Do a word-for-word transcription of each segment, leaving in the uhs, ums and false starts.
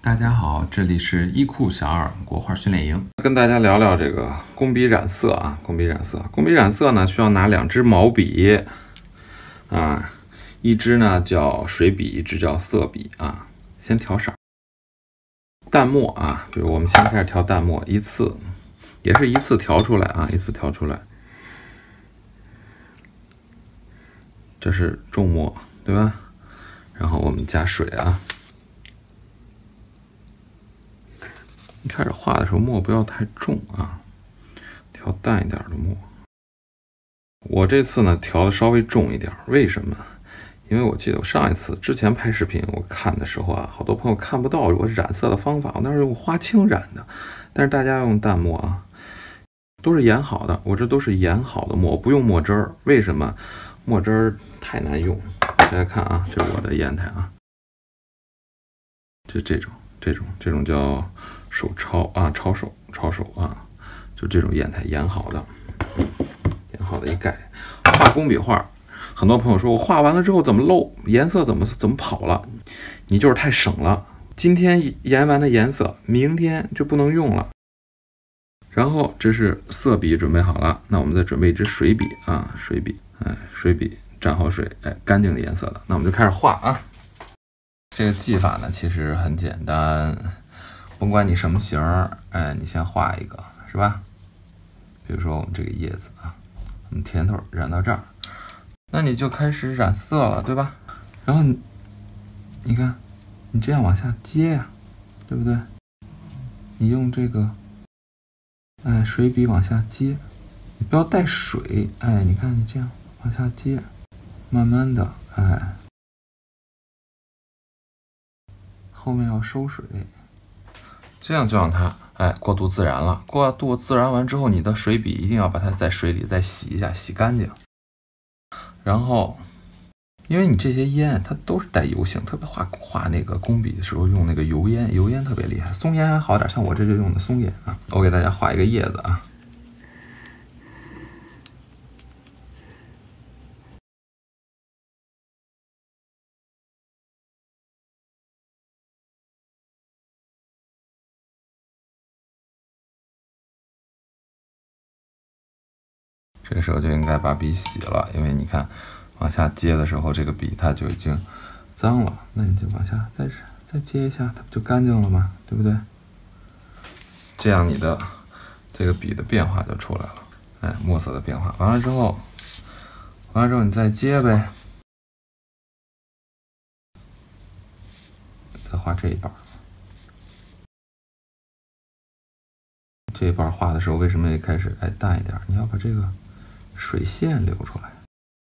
大家好，这里是伊库小二国画训练营，跟大家聊聊这个工笔染色啊。工笔染色，工笔染色呢，需要拿两支毛笔啊，一支呢叫水笔，一支叫色笔啊。先调色，淡墨啊，比如我们先开始调淡墨，一次也是一次调出来啊，一次调出来。这是重墨，对吧？然后我们加水啊。一开始画的时候墨不要太重啊，调淡一点的墨。我这次呢调的稍微重一点，为什么？因为我记得我上一次之前拍视频我看的时候啊，好多朋友看不到我染色的方法，我那是用花青染的，但是大家用淡墨啊，都是研好的，我这都是研好的墨，不用墨汁儿。为什么？墨汁儿太难用。大家看啊，这是我的砚台啊，就这种这种这种叫手抄啊，抄手抄手啊，就这种砚台研好的，研好的一概。画工笔画，很多朋友说我画完了之后怎么漏颜色，怎么怎么跑了？你就是太省了。今天研完的颜色，明天就不能用了。然后这是色笔准备好了，那我们再准备一支水笔啊，水笔，哎，水笔沾好水，哎，干净的颜色的，那我们就开始画啊。这个技法呢，其实很简单，甭管你什么形儿，哎，你先画一个，是吧？比如说我们这个叶子啊，我们甜头染到这儿，那你就开始染色了，对吧？然后你，你看，你这样往下接呀，对不对？你用这个，哎，水笔往下接，你不要带水，哎，你看你这样往下接，慢慢的，哎。后面要收水，这样就让它哎过渡自然了。过渡自然完之后，你的水笔一定要把它在水里再洗一下，洗干净。然后，因为你这些烟它都是带油性，特别画画那个工笔的时候用那个油烟，油烟特别厉害。松烟还好点，像我这就用的松烟啊。我给大家画一个叶子啊。这个时候就应该把笔洗了，因为你看往下接的时候，这个笔它就已经脏了，那你就往下再再接一下，它不就干净了吗？对不对？这样你的这个笔的变化就出来了，哎，墨色的变化。完了之后，完了之后你再接呗，再画这一半。这一半画的时候，为什么也开始哎淡一点？你要把这个水线留出来。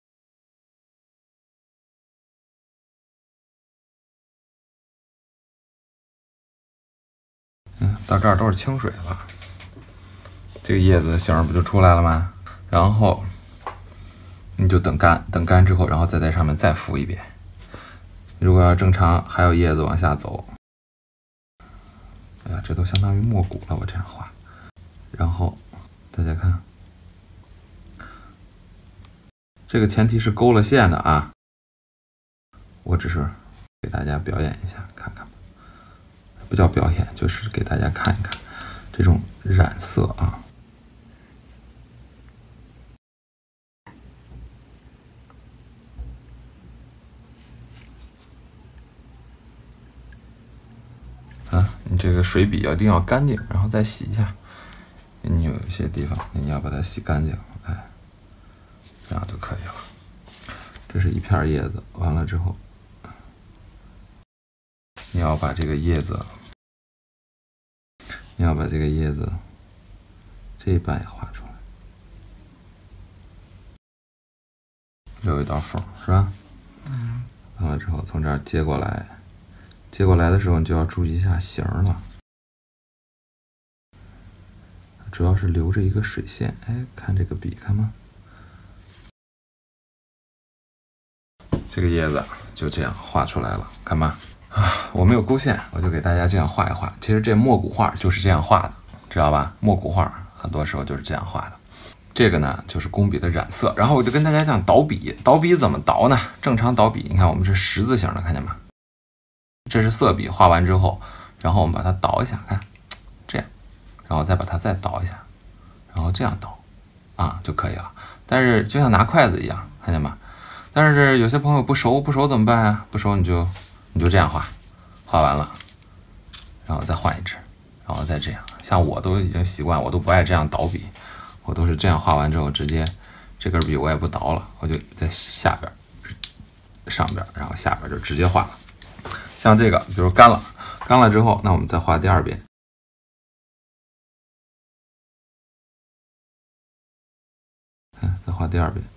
嗯，到这儿都是清水了，这个叶子的形不就出来了吗？然后你就等干，等干之后，然后再在上面再敷一遍。如果要正常，还有叶子往下走，哎呀，这都相当于墨骨了，我这样画。然后大家看。这个前提是勾了线的啊，我只是给大家表演一下，看看，不叫表演，就是给大家看一看这种染色啊。啊，你这个水笔一定要干净，然后再洗一下。你有一些地方你要把它洗干净，哎。这样就可以了。这是一片叶子，完了之后，你要把这个叶子，你要把这个叶子这一半也画出来，留一道缝，是吧？嗯。完了之后，从这儿接过来，接过来的时候你就要注意一下形了，主要是留着一个水线。哎，看这个笔，看吗？这个叶子就这样画出来了，看吧。啊，我没有勾线，我就给大家这样画一画。其实这墨骨画就是这样画的，知道吧？墨骨画很多时候就是这样画的。这个呢就是工笔的染色，然后我就跟大家讲倒笔，倒笔怎么倒呢？正常倒笔，你看我们是十字形的，看见吗？这是色笔，画完之后， 然后我们把它倒一下，看这样，然后再把它再倒一下，然后这样倒啊就可以了。但是就像拿筷子一样，看见吗？但是有些朋友不熟，不熟怎么办啊？不熟你就你就这样画，画完了，然后再换一支，然后再这样。像我都已经习惯，我都不爱这样倒笔，我都是这样画完之后直接这根笔我也不倒了，我就在下边、上边，然后下边就直接画了。像这个，比如干了，干了之后，那我们再画第二遍。嗯，再画第二遍。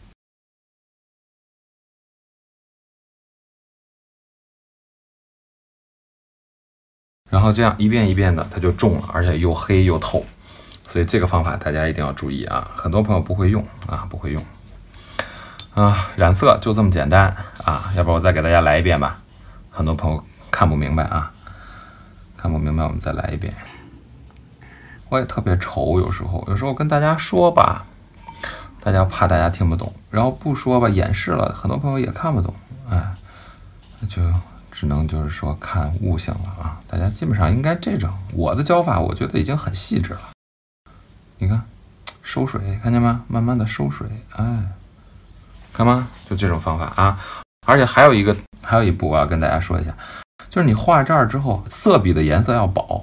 然后这样一遍一遍的，它就重了，而且又黑又透，所以这个方法大家一定要注意啊！很多朋友不会用啊，不会用啊，染色就这么简单啊！要不然我再给大家来一遍吧，很多朋友看不明白啊，看不明白我们再来一遍。我也特别愁，有时候有时候跟大家说吧，大家怕大家听不懂，然后不说吧，演示了，很多朋友也看不懂，哎，那就。只能就是说看悟性了啊！大家基本上应该这种，我的教法我觉得已经很细致了。你看，收水，看见吗？慢慢的收水，哎，看吗？就这种方法啊！而且还有一个，还有一步啊，跟大家说一下，就是你画这儿之后，色笔的颜色要饱，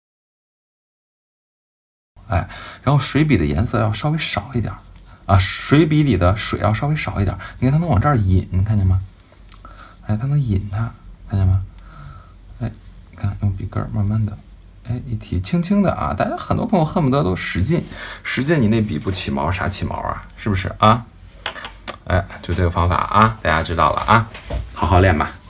哎，然后水笔的颜色要稍微少一点啊，水笔里的水要稍微少一点。你看它能往这儿引，看见吗？哎，它能引它。看见吗？哎，你看用笔杆慢慢的，哎，一提轻轻的啊！大家很多朋友恨不得都使劲，使劲你那笔不起毛，啥起毛啊？是不是啊？哎，就这个方法啊，大家知道了啊，好好练吧。